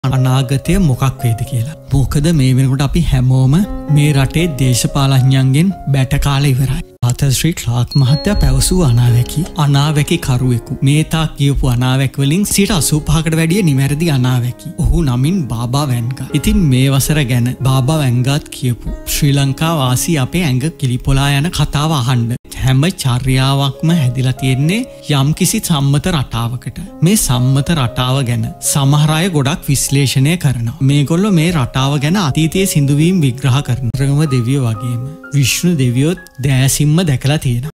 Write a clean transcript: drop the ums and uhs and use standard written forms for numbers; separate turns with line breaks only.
අනාගතය මොකක් වේද කියලා. මොකද මේ වෙනකොට අපි හැමෝම මේ රටේ දේශපාලඥයන්ගෙන් බැට කාලා ඉවරයි. ආතර් ශ්‍රී ක්ලාක් මහත්තයා පැවසූ අනාවැකි කරුවෙකු. මේ තාක් කියපු අනාවැකි වලින් 85%කට වැඩිය නිවැරදි අනාවැකි. ඔහු නමින් බාබා වැන්ගා. ඉතින් මේ වසර ගැන බාබා වැන්ගාත් කියපු ශ්‍රී ලංකා වාසී අපේ ඇඟ කිලිපොලා යන කතාව අහන්න. හැම චර්යාවක්ම හැදිලා තියෙන්නේ යම්කිසි සම්මත රටාවකට. මේ සම්මත රටාව ගැන සමහර අය ගොඩක් විශ්ලේෂණය කරනවා. මේගොල්ලෝ මේ රටාව ගැන අතීතයේ සිදුවීම් විග්‍රහ කරනවා. රගම දෙවියෝ වගේම විෂ්ණු දෙවියොත් දෑසින්ම දැකලා තියෙනවා.